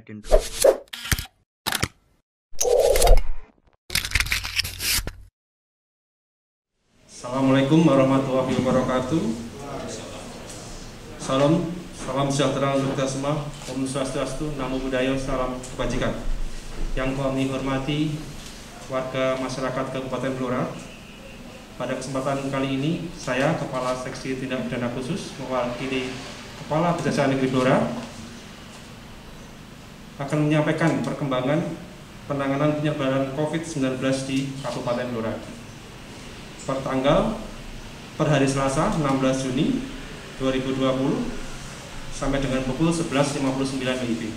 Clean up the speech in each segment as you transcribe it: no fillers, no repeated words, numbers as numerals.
dan Assalamualaikum warahmatullahi wabarakatuh. Salam sejahtera untuk kita semua. Om Swastiastu, Namo Buddhaya, salam kebajikan. Yang kami hormati warga masyarakat Kabupaten Blora. Pada kesempatan kali ini, saya Kepala Seksi Tindak Pidana Khusus mewakili Kepala Kejaksaan Negeri Blora akan menyampaikan perkembangan penanganan penyebaran COVID-19 di Kabupaten Blora. Per hari Selasa 16 Juni 2020 sampai dengan pukul 11.59 WIB.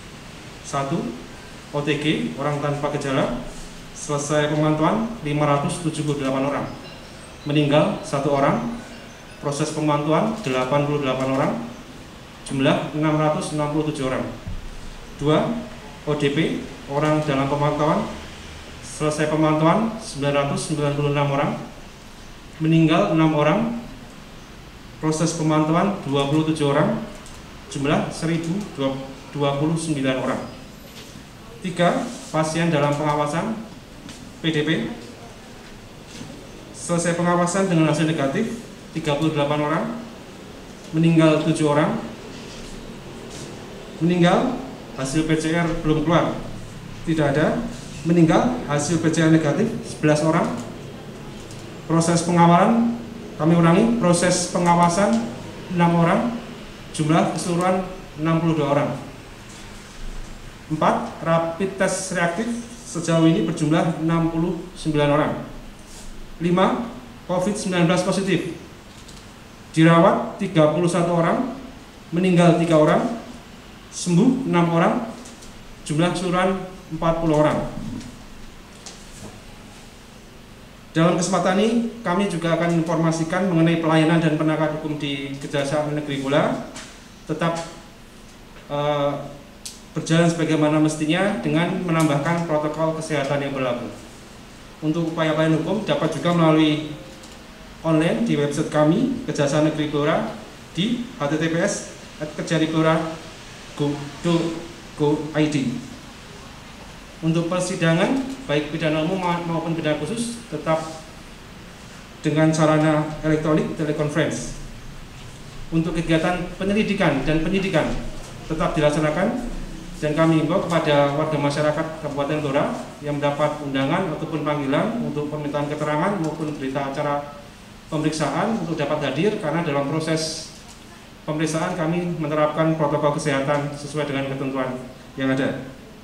1. OTG orang tanpa gejala selesai pemantauan 578 orang, meninggal 1 orang, proses pemantauan 88 orang, jumlah 667 orang. 2. ODP orang dalam pemantauan selesai pemantauan 996 orang, meninggal 6 orang, proses pemantauan 27 orang, jumlah 1029 orang. 3. Pasien dalam pengawasan PDP selesai pengawasan dengan hasil negatif 38 orang, meninggal 7 orang, meninggal hasil PCR belum keluar, tidak ada, meninggal hasil PCR negatif 11 orang. Proses pengawalan, kami ulangi, proses pengawasan 6 orang, jumlah keseluruhan 62 orang. 4. Rapid test reaktif sejauh ini berjumlah 69 orang. 5. COVID-19 positif dirawat 31 orang, meninggal 3 orang, sembuh 6 orang, jumlah keseluruhan 40 orang. Dalam kesempatan ini, kami juga akan informasikan mengenai pelayanan dan penegakan hukum di Kejaksaan Negeri Blora tetap berjalan sebagaimana mestinya dengan menambahkan protokol kesehatan yang berlaku. Untuk upaya pelayanan hukum dapat juga melalui online di website kami Kejaksaan Negeri Blora di https://kejariblora.go.id. Untuk persidangan, baik pidana umum maupun pidana khusus, tetap dengan sarana elektronik telekonferensi. Untuk kegiatan penyelidikan dan penyidikan tetap dilaksanakan, dan kami himbau kepada warga masyarakat Kabupaten Blora yang mendapat undangan ataupun panggilan untuk permintaan keterangan maupun berita acara pemeriksaan untuk dapat hadir, karena dalam proses pemeriksaan kami menerapkan protokol kesehatan sesuai dengan ketentuan yang ada.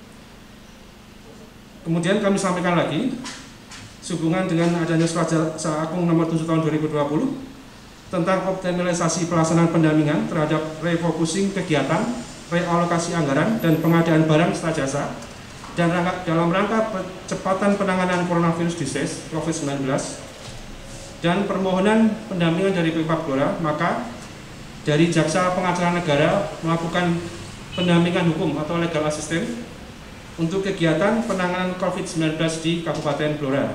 Kemudian kami sampaikan lagi, sehubungan dengan adanya Surat Jaksa Agung nomor 7 tahun 2020 tentang optimalisasi pelaksanaan pendampingan terhadap refocusing kegiatan, realokasi anggaran, dan pengadaan barang serta jasa dan dalam rangka percepatan penanganan coronavirus disease COVID-19 dan permohonan pendampingan dari Pemkab Blora, maka dari Jaksa Pengacara Negara melakukan pendampingan hukum atau legal assistance untuk kegiatan penanganan COVID-19 di Kabupaten Blora.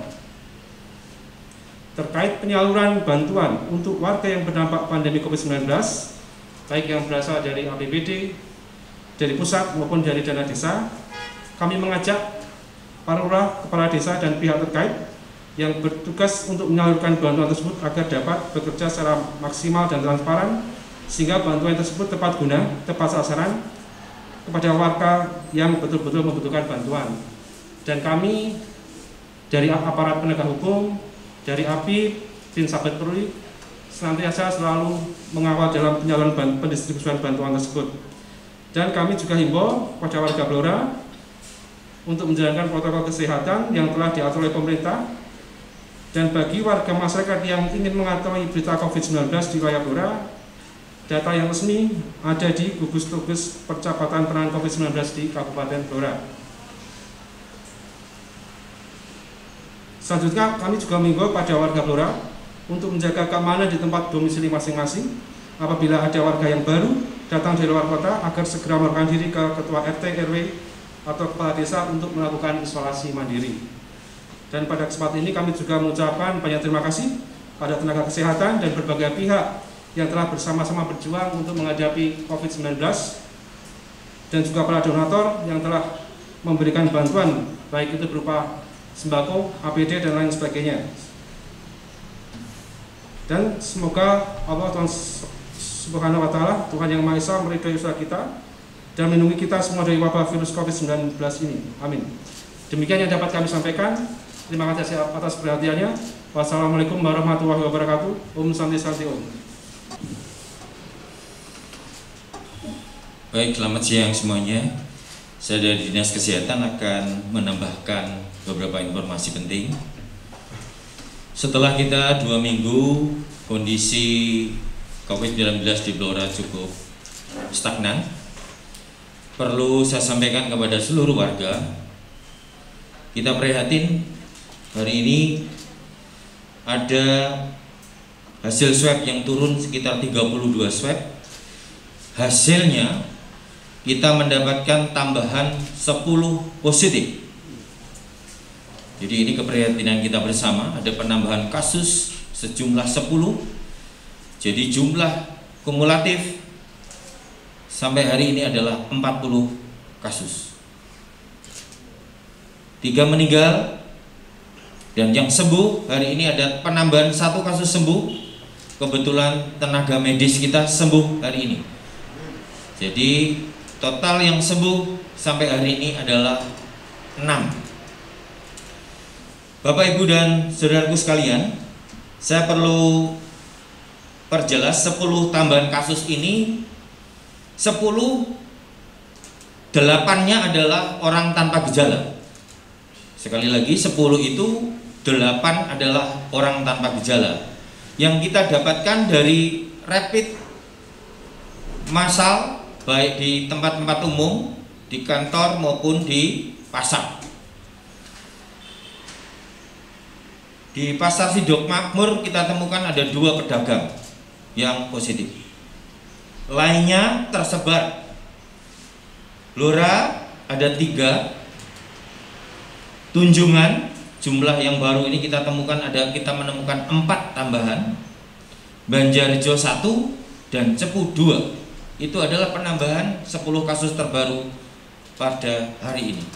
Terkait penyaluran bantuan untuk warga yang berdampak pandemi COVID-19, baik yang berasal dari APBD, dari pusat maupun dari dana desa, kami mengajak para lurah, kepala desa, dan pihak terkait yang bertugas untuk menyalurkan bantuan tersebut agar dapat bekerja secara maksimal dan transparan, sehingga bantuan tersebut tepat guna, tepat sasaran, kepada warga yang betul-betul membutuhkan bantuan. Dan kami dari aparat penegak hukum, dari API, Bin Sabet Peruli, senantiasa selalu mengawal dalam penyaluran pendistribusian bantuan tersebut. Dan kami juga himbau kepada warga Blora untuk menjalankan protokol kesehatan yang telah diatur oleh pemerintah. Dan bagi warga masyarakat yang ingin mengetahui berita COVID-19 di wilayah Blora, data yang resmi ada di gugus tugas percepatan penanganan COVID-19 di Kabupaten Blora. Selanjutnya, kami juga mengimbau pada warga Blora untuk menjaga keamanan di tempat domisili masing-masing. Apabila ada warga yang baru datang dari luar kota, agar segera melakukan diri ke Ketua RT, RW, atau Kepala Desa untuk melakukan isolasi mandiri. Dan pada kesempatan ini kami juga mengucapkan banyak terima kasih pada tenaga kesehatan dan berbagai pihak yang telah bersama-sama berjuang untuk menghadapi COVID-19 dan juga para donatur yang telah memberikan bantuan, baik itu berupa sembako, APD, dan lain sebagainya. Dan semoga Allah Subhanahu wa Ta'ala, Tuhan Yang Maha Esa, meridhai usaha kita dan melindungi kita semua dari wabah virus COVID-19 ini. Amin. Demikian yang dapat kami sampaikan. Terima kasih atas perhatiannya. Wassalamualaikum warahmatullahi wabarakatuh. Om Santi Santi Om. Baik, selamat siang semuanya. Saya dari Dinas Kesehatan akan menambahkan beberapa informasi penting. Setelah kita 2 minggu kondisi COVID-19 di Blora cukup stagnan, perlu saya sampaikan kepada seluruh warga, kita prihatin hari ini ada hasil swab yang turun sekitar 32 swab. Hasilnya kita mendapatkan tambahan 10 positif. Jadi ini keprihatinan kita bersama, ada penambahan kasus sejumlah 10. Jadi jumlah kumulatif sampai hari ini adalah 40 kasus. 3 meninggal, dan yang sembuh hari ini ada penambahan 1 kasus sembuh. Kebetulan tenaga medis kita sembuh hari ini. Jadi total yang sembuh sampai hari ini adalah 6. Bapak, Ibu, dan saudaraku sekalian, saya perlu perjelas 10 tambahan kasus ini. 10, 8-nya adalah orang tanpa gejala. Sekali lagi, 10 itu 8 adalah orang tanpa gejala yang kita dapatkan dari rapid massal, baik di tempat-tempat umum, di kantor maupun di pasar. Di pasar Sidok Makmur kita temukan ada 2 pedagang yang positif. Lainnya tersebar. Blora ada 3. Tunjungan, jumlah yang baru ini kita menemukan 4 tambahan. Banjarjo 1 dan Cepu 2. Itu adalah penambahan 10 kasus terbaru pada hari ini.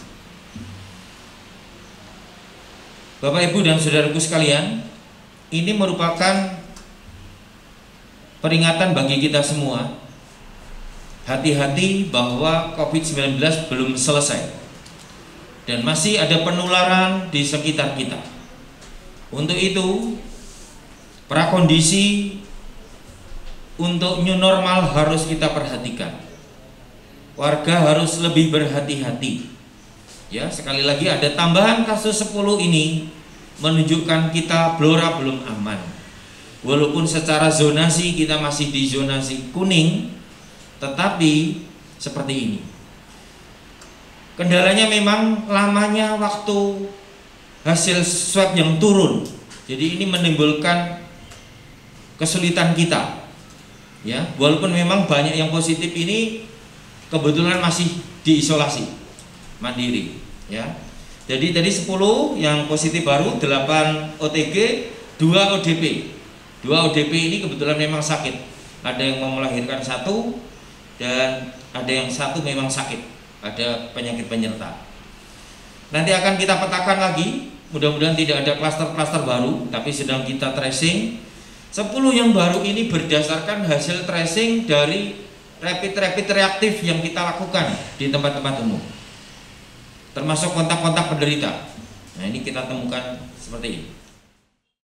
Bapak, Ibu, dan saudaraku sekalian, ini merupakan peringatan bagi kita semua. Hati-hati bahwa COVID-19 belum selesai dan masih ada penularan di sekitar kita. Untuk itu, prakondisi untuk new normal harus kita perhatikan. Warga harus lebih berhati-hati. Ya, sekali lagi ada tambahan kasus 10 ini menunjukkan kita Blora belum aman. Walaupun secara zonasi kita masih di zonasi kuning, tetapi seperti ini. Kendalanya memang lamanya waktu hasil swab yang turun. Jadi ini menimbulkan kesulitan kita. Ya, walaupun memang banyak yang positif ini kebetulan masih diisolasi mandiri, ya. Jadi tadi 10 yang positif baru, 8 OTG, 2 ODP. 2 ODP ini kebetulan memang sakit. Ada yang mau melahirkan 1 dan ada yang 1 memang sakit. Ada penyakit penyerta. Nanti akan kita petakan lagi. Mudah-mudahan tidak ada klaster-klaster baru, tapi sedang kita tracing. 10 yang baru ini berdasarkan hasil tracing dari rapid reaktif yang kita lakukan di tempat-tempat umum, termasuk kontak-kontak penderita. Nah, ini kita temukan seperti ini.